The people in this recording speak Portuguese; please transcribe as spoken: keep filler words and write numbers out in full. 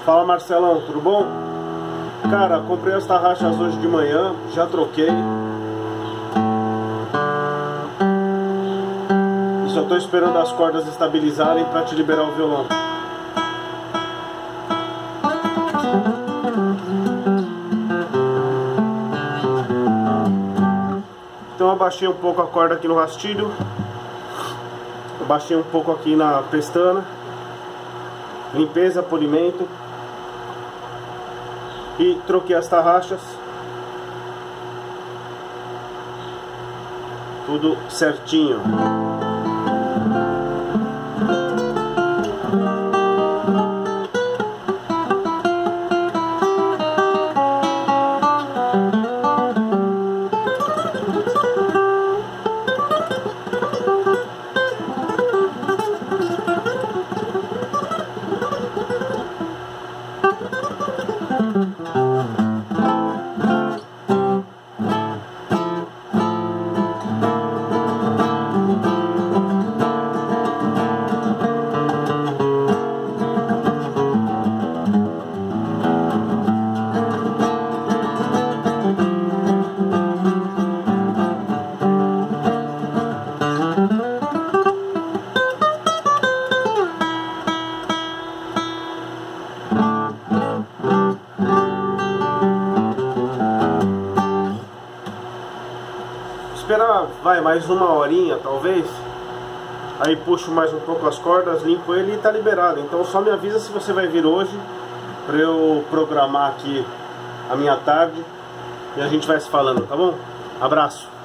Fala, Marcelão, tudo bom? Cara, comprei as tarraxas hoje de manhã, já troquei. E só tô esperando as cordas estabilizarem para te liberar o violão. Então eu abaixei um pouco a corda aqui no rastilho, abaixei um pouco aqui na pestana, limpeza, polimento, e troquei as tarraxas, tudo certinho. Esperar, vai, mais uma horinha talvez. Aí puxo mais um pouco as cordas, limpo ele e tá liberado. Então só me avisa se você vai vir hoje, pra eu programar aqui a minha tarde. E a gente vai se falando, tá bom? Abraço!